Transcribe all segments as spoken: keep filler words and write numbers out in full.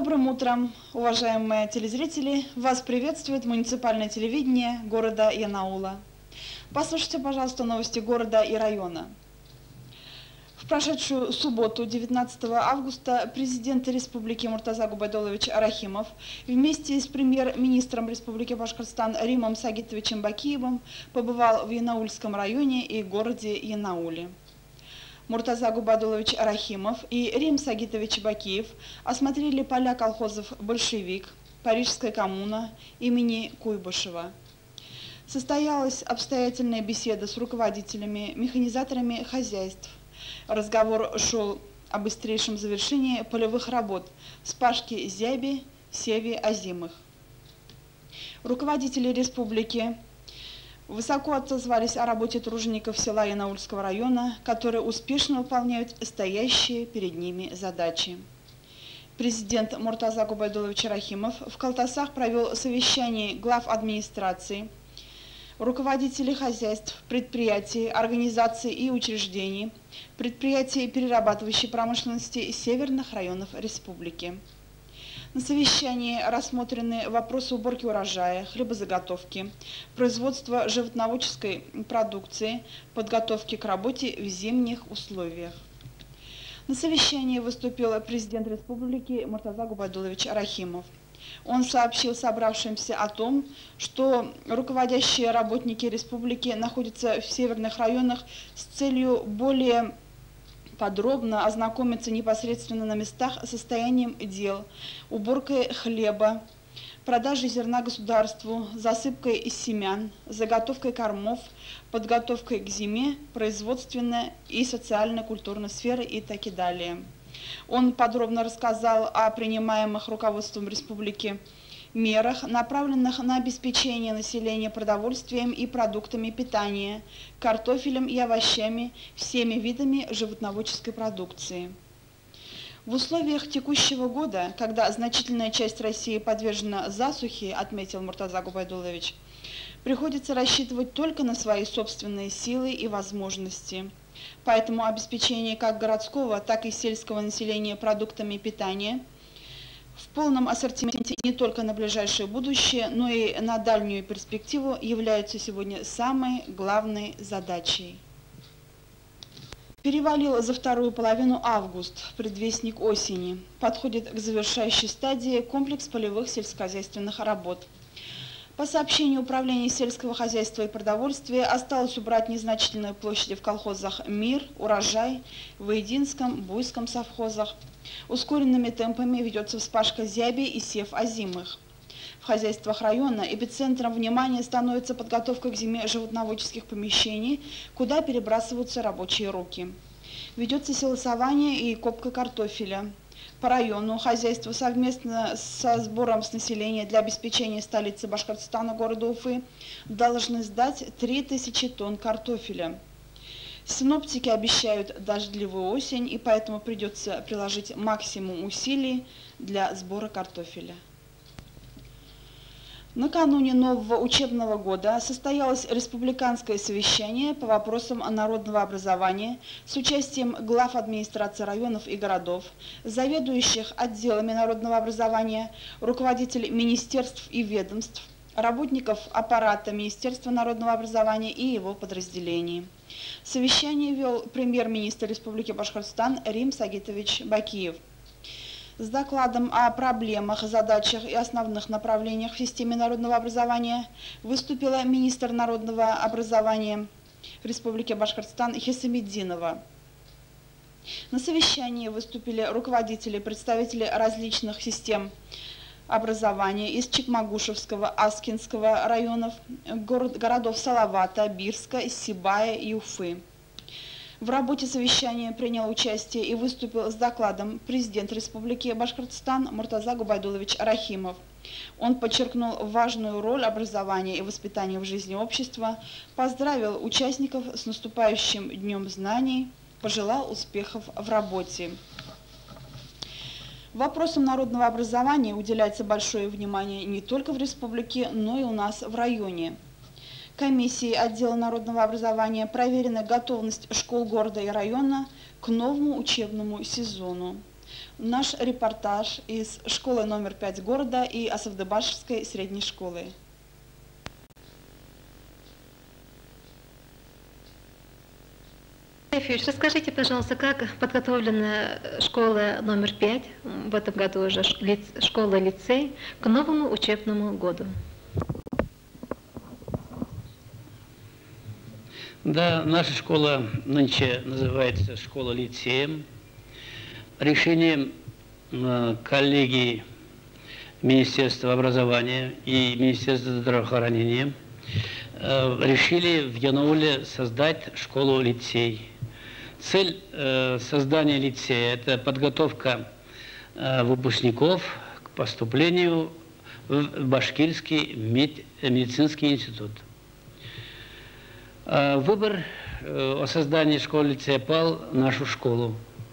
Добрым утром, уважаемые телезрители! Вас приветствует муниципальное телевидение города Янаула. Послушайте, пожалуйста, новости города и района. В прошедшую субботу, девятнадцатого августа, президент Республики Муртаза Губайдуллович Рахимов вместе с премьер-министром Республики Башкортостан Римом Сагитовичем Бакиевым побывал в Янаульском районе и городе Янауле. Муртаза Губайдуллович Рахимов и Рим Сагитович Бакиев осмотрели поля колхозов «Большевик», «Парижская коммуна» имени Куйбышева. Состоялась обстоятельная беседа с руководителями, механизаторами хозяйств. Разговор шел о быстрейшем завершении полевых работ в спашке Зяби, Севе, Озимых. Руководители республики высоко отозвались о работе тружеников села Янаульского района, которые успешно выполняют стоящие перед ними задачи. Президент Муртаза Губайдуллович Рахимов в Калтасах провел совещание глав администрации, руководителей хозяйств, предприятий, организаций и учреждений, предприятий перерабатывающей промышленности северных районов республики. На совещании рассмотрены вопросы уборки урожая, хлебозаготовки, производства животноводческой продукции, подготовки к работе в зимних условиях. На совещании выступил президент республики Муртаза Губайдуллович Рахимов. Он сообщил собравшимся о том, что руководящие работники республики находятся в северных районах с целью более подробно ознакомиться непосредственно на местах с состоянием дел, уборкой хлеба, продажей зерна государству, засыпкой семян, заготовкой кормов, подготовкой к зиме, производственной и социально-культурной сферы и так и далее. Он подробно рассказал о принимаемых руководством республики мерах, направленных на обеспечение населения продовольствием и продуктами питания, картофелем и овощами, всеми видами животноводческой продукции. В условиях текущего года, когда значительная часть России подвержена засухе, отметил Муртаза Губайдуллович, приходится рассчитывать только на свои собственные силы и возможности. Поэтому обеспечение как городского, так и сельского населения продуктами питания в полном ассортименте не только на ближайшее будущее, но и на дальнюю перспективу является сегодня самой главной задачей. Перевалил за вторую половину август, предвестник осени. Подходит к завершающей стадии комплекс полевых сельскохозяйственных работ. По сообщению Управления сельского хозяйства и продовольствия, осталось убрать незначительные площади в колхозах «Мир», «Урожай», Воединском, Буйском совхозах. Ускоренными темпами ведется вспашка Зяби и Сев Озимых. В хозяйствах района эпицентром внимания становится подготовка к зиме животноводческих помещений, куда перебрасываются рабочие руки. Ведется селосование и копка картофеля. По району хозяйство совместно со сбором с населения для обеспечения столицы Башкортостана, города Уфы, должны сдать три тысячи тонн картофеля. Синоптики обещают дождливую осень, и поэтому придется приложить максимум усилий для сбора картофеля. Накануне нового учебного года состоялось республиканское совещание по вопросам народного образования с участием глав администрации районов и городов, заведующих отделами народного образования, руководителей министерств и ведомств, работников аппарата Министерства народного образования и его подразделений. Совещание вел премьер-министр Республики Башкортостан Рим Сагитович Бакиев. С докладом о проблемах, задачах и основных направлениях в системе народного образования выступила министр народного образования Республики Башкортостан Хисамиддинова. На совещании выступили руководители, представители различных систем образования из Чекмагушевского, Аскинского районов, город, городов Салавата, Бирска, Сибая и Уфы. В работе совещания принял участие и выступил с докладом президент Республики Башкортостан Муртаза Губайдуллович Рахимов. Он подчеркнул важную роль образования и воспитания в жизни общества, поздравил участников с наступающим Днем знаний, пожелал успехов в работе. Вопросам народного образования уделяется большое внимание не только в республике, но и у нас в районе. Комиссией отдела народного образования проверена готовность школ города и района к новому учебному сезону. Наш репортаж из школы номер пять города и Асавдыбашевской средней школы. Расскажите, пожалуйста, как подготовлена школа номер пять, в этом году уже школа-лицей, к новому учебному году? Да, наша школа нынче называется школа-лицеем. Решением э, коллегии Министерства образования и Министерства здравоохранения э, решили в Янауле создать школу-лицей. Цель э, создания лицея – это подготовка э, выпускников к поступлению в Башкирский мед, медицинский институт. Э, выбор э, о создании школы-лицея пал на нашу школу.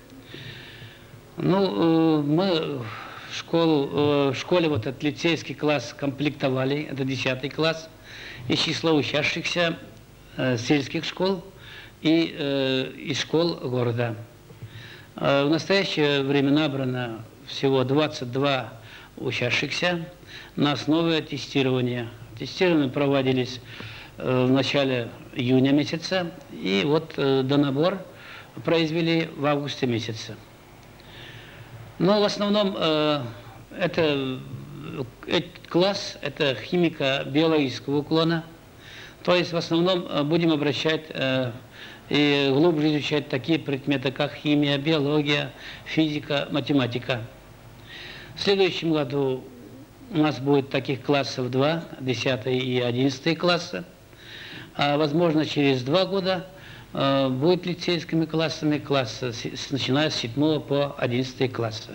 Ну, э, мы в, школу, э, в школе вот этот лицейский класс комплектовали, это десятый класс, из числа учащихся э, сельских школ и э, из школ города. Э, в настоящее время набрано всего двадцать два учащихся на основе тестирования. Тестирования проводились э, в начале июня месяца, и вот э, донабор произвели в августе месяце. Но в основном э, это, этот класс – это химика биологического уклона, то есть в основном э, будем обращать э, и глубже изучать такие предметы, как химия, биология, физика, математика. В следующем году у нас будет таких классов два, десятый и одиннадцатый классы. А возможно, через два года э, будет лицейскими классами класса, с, начиная с седьмого по одиннадцатый классы.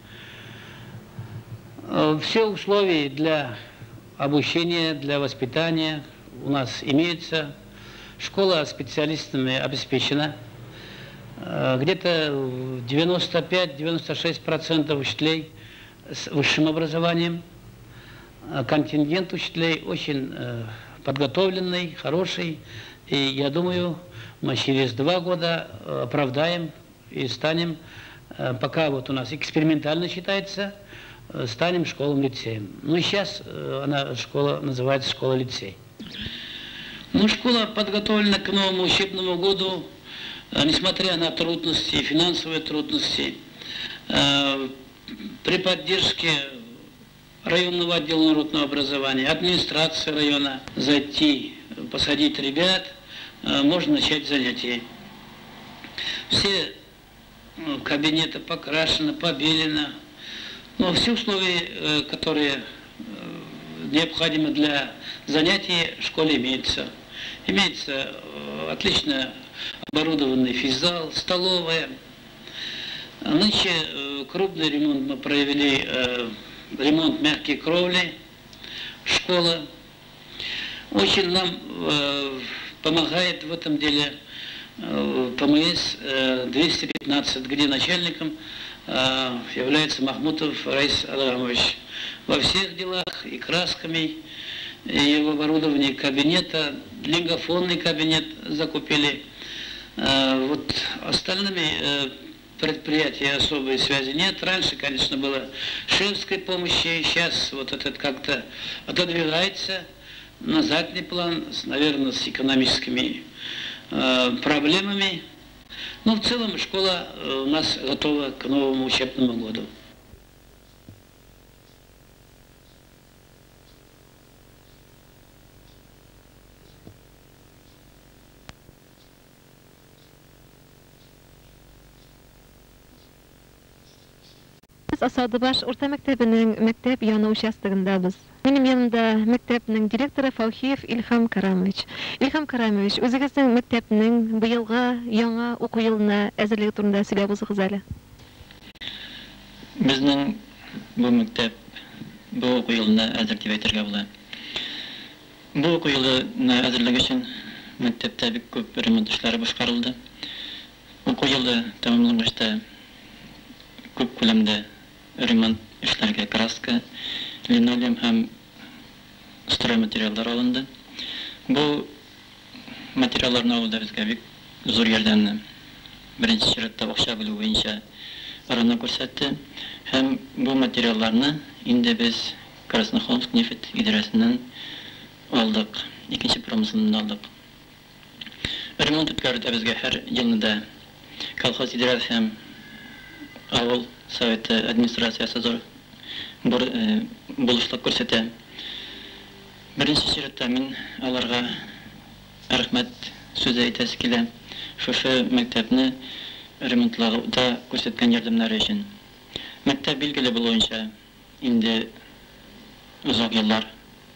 Э, все условия для обучения, для воспитания у нас имеются. Школа специалистами обеспечена. Где-то девяносто пять — девяносто шесть процентов учителей с высшим образованием. Контингент учителей очень подготовленный, хороший. И я думаю, мы через два года оправдаем и станем, пока вот у нас экспериментально считается, станем школой-лицеем. Ну и сейчас она, школа называется школа-лицей. Ну, школа подготовлена к новому учебному году, несмотря на трудности, финансовые трудности, при поддержке районного отдела народного образования, администрации района зайти, посадить ребят, можно начать занятия. Все кабинеты покрашены, побелены, но все условия, которые необходимы для занятий, в школе имеются. Имеется отлично оборудованный физзал, столовая. Нынче крупный ремонт мы провели, ремонт мягкой кровли, школа. Очень нам помогает в этом деле ПМС двести пятнадцать, где начальником является Махмутов Раис Алагамович. Во всех делах и красками, и в оборудовании кабинета, лингофонный кабинет закупили. Вот остальными предприятия особой связи нет. Раньше, конечно, было шефской помощи, сейчас вот этот как-то отодвигается на задний план, наверное, с экономическими проблемами. Но в целом школа у нас готова к новому учебному году. Асавдыбаш орта мектебинин мектеп яна участогындабыз. Менин yanımda мектептин директору Фаухиев Ильхам Карамович. Ильхам Карамович, өзүңүздүн мектептин быйылга яңа окуу жылына әзерлеги турунда сүйлөп өзүңүз эле. Биздин бу мектеп бу окуу жылына әзер деп айтерге болот. Бу окуу жылына әзерлег үчүн мектепте бик көп ремонт иштери башкарылды. Окуу жылы тамамлангачта көп көлөмдө ремонт иштерге краска, линолеум һәм строй материалдар алынды. Бу материалларны алуда безгә бик зур ярдәмне. Беренче чиратта акча бүлү буенча ырына күрсәтте. Һәм бу материалларны инде без Краснохолмск нефть идарәсеннән алдык. Икенче промыслыннан алдык. Ремонт үткәрүдә безгә һәр елда колхоз идарәсе һәм авыл советы администрациясе зур булышлык күрсәтә. Беренче чиратта мин аларга рәхмәт сүз әйтәсе килә. Шушы мәктәпне ремонтлауда күрсәткән ярдәмнәре өчен. Мәктәп билгеле булуынча инде озак еллар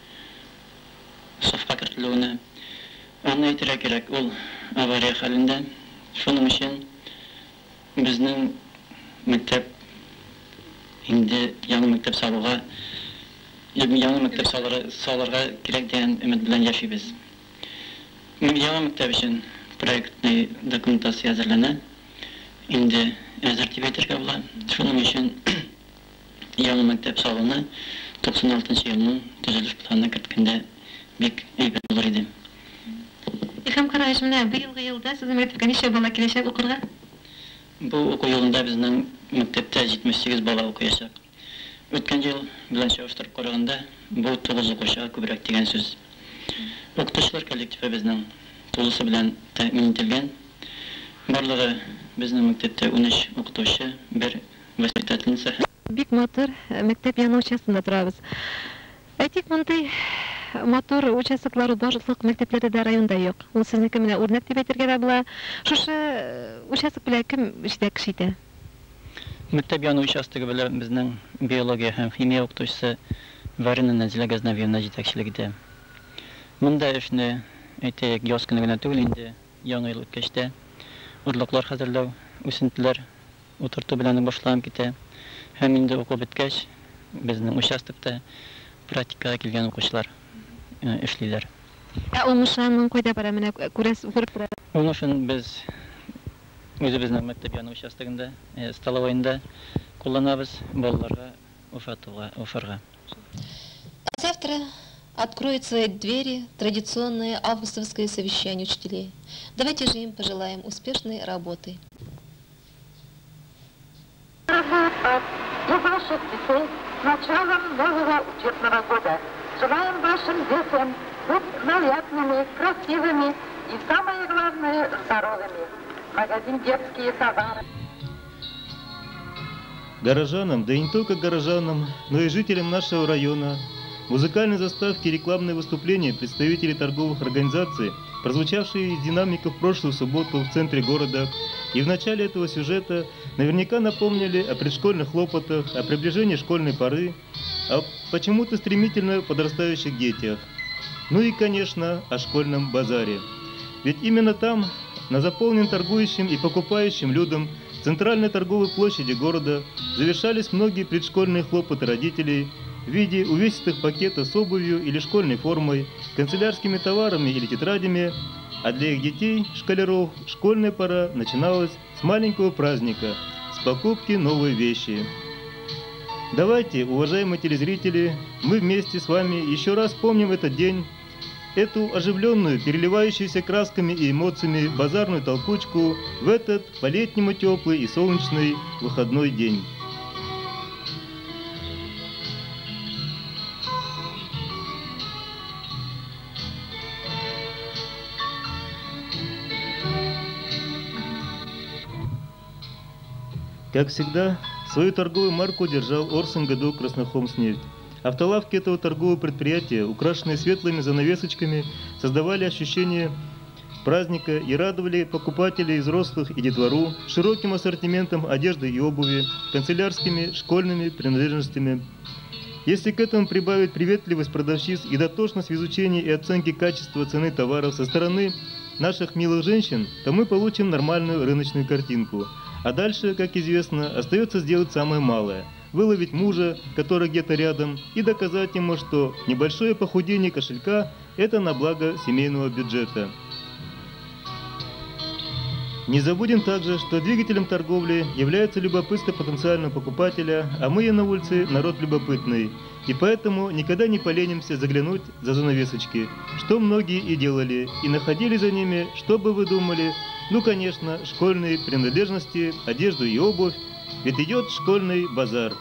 сафка кертелүенә аны әйтергә кирәк, ул авария хәлендә. Шуның өчен безнең мәктәп инде яңа мәктәп салуга, яңа мәктәп салырга кирәк дигән өмет белән яшибез. Яңа мәктәп өчен проектный документация әзерләнә. Инде әзер дип әйтергә була. Шуның өчен яңа мәктәп салуны туксан алтынчы елның төзелеш планына керткәндә бик әйбәт булыр иде. Илһам Караевич, менә быелгы елда сезнең мәктәпкә ничә бала киләчәк укырга? Бу уку елында безнең мәктәптә җитмеш сигез бала укыячак. Үткән ел белән чагыштырып караганда, бу тугыз укучыга күбрәк дигән сүз. Укытучылар коллективы безнең тулысы белән тәэмин ителгән. Барлыгы безнең мәктәптә ун өч укытучы, бер воспитательница. Бик матур мәктәп яңа участогында торабыз. Әйтик, мондай матур участоклары барлык мәктәпләрдә дә районда юк. Ул сезнеке менә үрнәк дип әйтергә дә була. Шушы участок белән кем җитәкче итә? Мәктәп яңа участогы белән безнең биология һәм химия укытучысы Варина Назила Газнавьевна җитәкчелек итә. Монда эшне әйтәйек, яз көне генә түгел, инде яңа ел үткәчтә урлыклар хәзерләү, үсентеләр утырту белән башланып китә. Һәм инде уку беткәч, безнең участокта практикага килгән укучылар эшлиләр. Ә уңышның кайда бара, менә күрәсез, күреп тора. Уңышын без үзебезнең мәктәп яңа участогында, столовойында кулланабыз балаларга уфатуга, уфарга. Завтра откроет свои двери традиционное августовское совещание учителей. Давайте же им пожелаем успешной работы. Для ваших детей с началом нового учебного года. Желаем вашим детям быть нарядными, красивыми и, самое главное, здоровыми. Магазин «Детские товары». Горожанам, да и не только горожанам, но и жителям нашего района, музыкальные заставки и рекламные выступления представителей торговых организаций, прозвучавшие из динамиков в прошлую субботу в центре города, и в начале этого сюжета наверняка напомнили о предшкольных хлопотах, о приближении школьной поры, о почему-то стремительно подрастающих детях. Ну и, конечно, о школьном базаре. Ведь именно там, на заполненном торгующим и покупающим людям центральной торговой площади города, завершались многие предшкольные хлопоты родителей в виде увесистых пакетов с обувью или школьной формой, канцелярскими товарами или тетрадями, а для их детей, школяров, школьная пора начиналась с маленького праздника, с покупки новой вещи. Давайте, уважаемые телезрители, мы вместе с вами еще раз вспомним этот день, эту оживленную, переливающуюся красками и эмоциями базарную толкучку в этот по-летнему теплый и солнечный выходной день. Как всегда, свою торговую марку держал Орсенгадок Краснохолмснефть. Автолавки этого торгового предприятия, украшенные светлыми занавесочками, создавали ощущение праздника и радовали покупателей и взрослых и детвору широким ассортиментом одежды и обуви, канцелярскими, школьными принадлежностями. Если к этому прибавить приветливость продавщиц и дотошность в изучении и оценке качества цены товаров со стороны наших милых женщин, то мы получим нормальную рыночную картинку. А дальше, как известно, остается сделать самое малое – выловить мужа, который где-то рядом, и доказать ему, что небольшое похудение кошелька – это на благо семейного бюджета. Не забудем также, что двигателем торговли является любопытство потенциального покупателя, а мы на улице народ любопытный, и поэтому никогда не поленимся заглянуть за занавесочки, что многие и делали, и находили за ними, что бы вы думали, ну, конечно, школьные принадлежности, одежду и обувь, ведь идет школьный базар.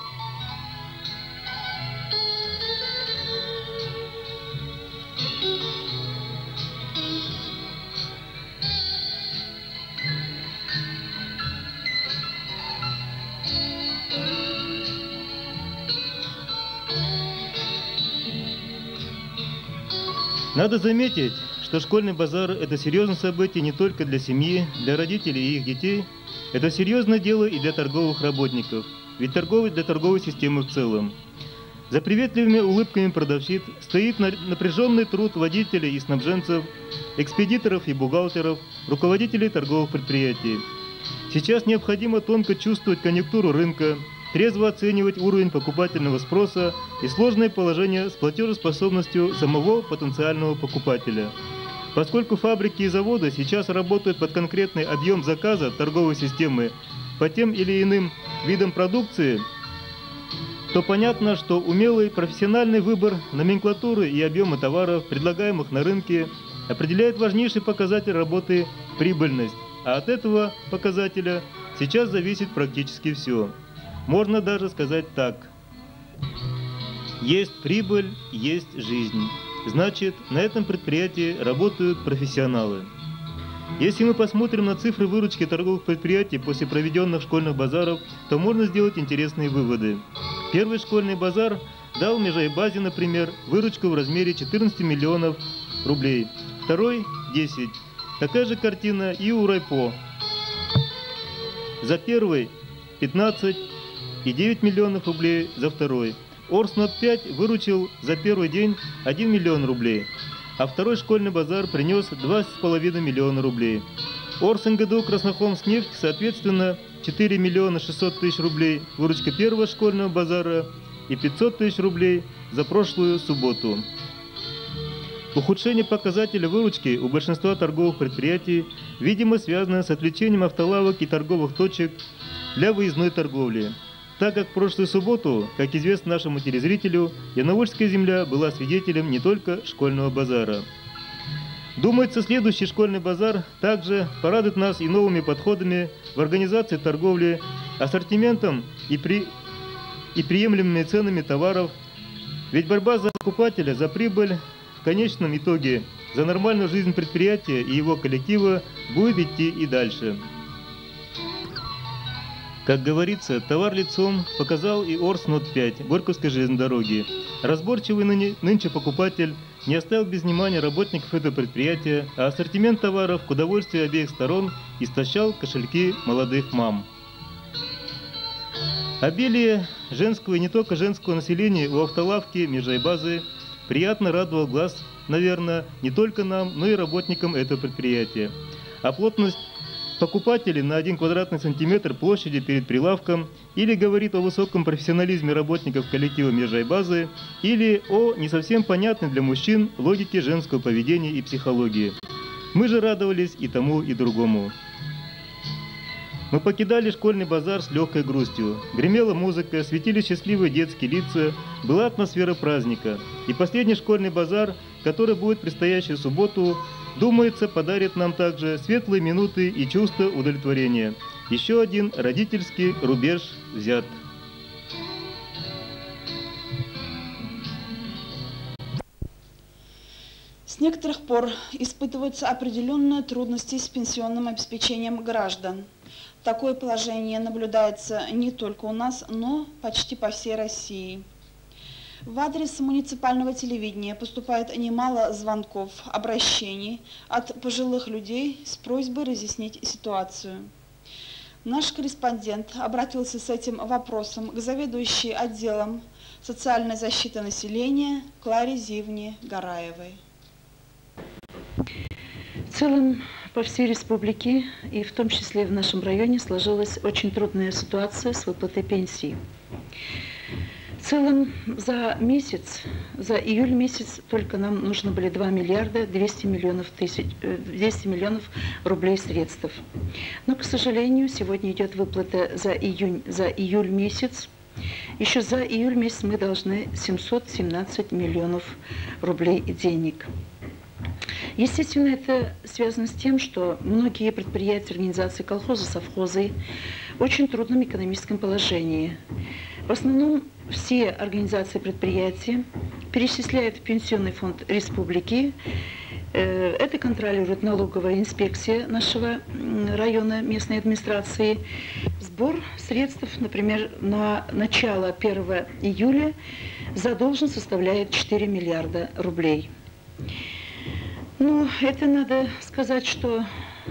Надо заметить, что школьный базар – это серьезное событие не только для семьи, для родителей и их детей. Это серьезное дело и для торговых работников, ведь торговый для торговой системы в целом. За приветливыми улыбками продавщиц стоит напряженный труд водителей и снабженцев, экспедиторов и бухгалтеров, руководителей торговых предприятий. Сейчас необходимо тонко чувствовать конъюнктуру рынка, трезво оценивать уровень покупательного спроса и сложное положение с платежеспособностью самого потенциального покупателя. Поскольку фабрики и заводы сейчас работают под конкретный объем заказа торговой системы по тем или иным видам продукции, то понятно, что умелый профессиональный выбор номенклатуры и объема товаров, предлагаемых на рынке, определяет важнейший показатель работы – прибыльность, а от этого показателя сейчас зависит практически все. Можно даже сказать так: есть прибыль, есть жизнь. Значит, на этом предприятии работают профессионалы. Если мы посмотрим на цифры выручки торговых предприятий после проведенных школьных базаров, то можно сделать интересные выводы. Первый школьный базар дал в Межайбазе, например, выручку в размере четырнадцати миллионов рублей. Второй – десять. Такая же картина и у Райпо. За первый – пятнадцать и девять миллионов рублей за второй. Орснот пять выручил за первый день один миллион рублей, а второй школьный базар принес два с половиной миллиона рублей. Орснгду Краснохолмскнефть, соответственно, четыре миллиона шестьсот тысяч рублей выручка первого школьного базара и пятьсот тысяч рублей за прошлую субботу. Ухудшение показателя выручки у большинства торговых предприятий, видимо, связано с отвлечением автолавок и торговых точек для выездной торговли, так как в прошлую субботу, как известно нашему телезрителю, Янаульская земля была свидетелем не только школьного базара. Думается, следующий школьный базар также порадует нас и новыми подходами в организации торговли, ассортиментом и, при... и приемлемыми ценами товаров, ведь борьба за покупателя, за прибыль, в конечном итоге за нормальную жизнь предприятия и его коллектива будет идти и дальше. Как говорится, товар лицом показал и Орснот пять Горьковской железной дороги. Разборчивый ныне, нынче покупатель не оставил без внимания работников этого предприятия, а ассортимент товаров к удовольствию обеих сторон истощал кошельки молодых мам. Обилие женского и не только женского населения у автолавки Межайбазы приятно радовал глаз, наверное, не только нам, но и работникам этого предприятия. А плотность покупателей на один квадратный сантиметр площади перед прилавком или говорит о высоком профессионализме работников коллектива Межайбазы, или о не совсем понятной для мужчин логике женского поведения и психологии. Мы же радовались и тому, и другому. Мы покидали школьный базар с легкой грустью. Гремела музыка, светили счастливые детские лица, была атмосфера праздника. И последний школьный базар, который будет в предстоящую субботу, думается, подарит нам также светлые минуты и чувство удовлетворения. Еще один родительский рубеж взят. С некоторых пор испытываются определенные трудности с пенсионным обеспечением граждан. Такое положение наблюдается не только у нас, но почти по всей России. В адрес муниципального телевидения поступает немало звонков, обращений от пожилых людей с просьбой разъяснить ситуацию. Наш корреспондент обратился с этим вопросом к заведующей отделом социальной защиты населения Кларе Зивне Гараевой. В целом, по всей республике и в том числе в нашем районе сложилась очень трудная ситуация с выплатой пенсий. В целом, за месяц, за июль месяц только нам нужно были два миллиарда двести миллионов, тысяч, двести миллионов рублей средств. Но, к сожалению, сегодня идет выплата за июнь, за июль месяц. Еще за июль месяц мы должны семьсот семнадцать миллионов рублей денег. Естественно, это связано с тем, что многие предприятия, организации, колхозы, совхозы очень трудном экономическом положении. В основном все организации предприятия перечисляют в Пенсионный фонд республики. Это контролирует налоговая инспекция нашего района местной администрации. Сбор средств, например, на начало первого июля задолжен составляет четыре миллиарда рублей. Ну, это надо сказать, что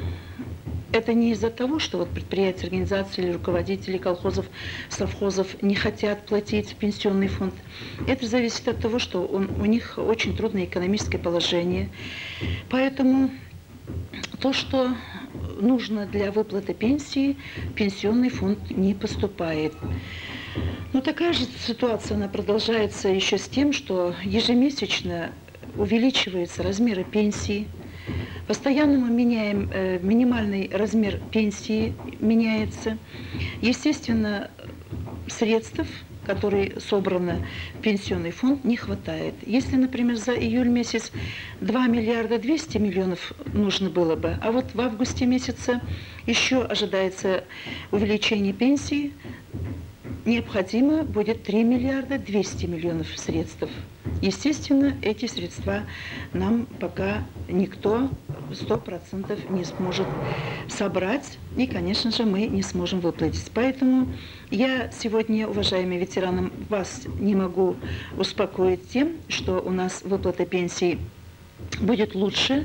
это не из-за того, что вот предприятия, организации или руководители колхозов, совхозов не хотят платить в пенсионный фонд. Это зависит от того, что он, у них очень трудное экономическое положение. Поэтому то, что нужно для выплаты пенсии, в пенсионный фонд не поступает. Но такая же ситуация, она продолжается еще с тем, что ежемесячно увеличиваются размеры пенсии. Постоянно мы меняем, э, минимальный размер пенсии меняется. Естественно, средств, которые собраны в пенсионный фонд, не хватает. Если, например, за июль месяц два миллиарда двести миллионов нужно было бы, а вот в августе месяце еще ожидается увеличение пенсии, необходимо будет три миллиарда двести миллионов средств. Естественно, эти средства нам пока никто сто процентов не сможет собрать, и, конечно же, мы не сможем выплатить. Поэтому я сегодня, уважаемые ветераны, вас не могу успокоить тем, что у нас выплата пенсий будет лучше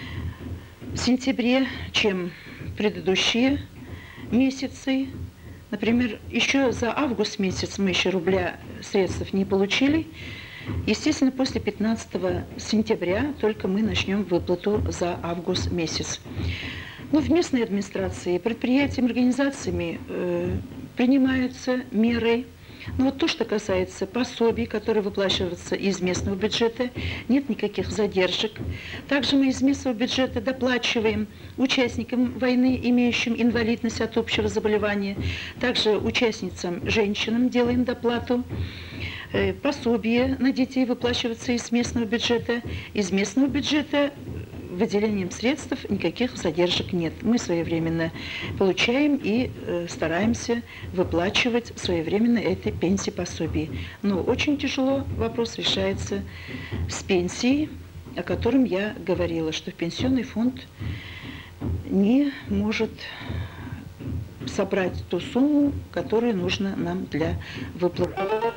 в сентябре, чем предыдущие месяцы. Например, еще за август месяц мы еще рубля средств не получили. Естественно, после пятнадцатого сентября только мы начнем выплату за август месяц. Но в местной администрации, предприятиями, организациями э, принимаются меры. Но вот то, что касается пособий, которые выплачиваются из местного бюджета, нет никаких задержек. Также мы из местного бюджета доплачиваем участникам войны, имеющим инвалидность от общего заболевания, также участницам, женщинам делаем доплату. Пособия на детей выплачиваются из местного бюджета. Из местного бюджета выделением средств никаких задержек нет. Мы своевременно получаем и э, стараемся выплачивать своевременно эти пенсии, пособия. Но очень тяжело вопрос решается с пенсией, о котором я говорила, что пенсионный фонд не может собрать ту сумму, которая нужна нам для выплаты.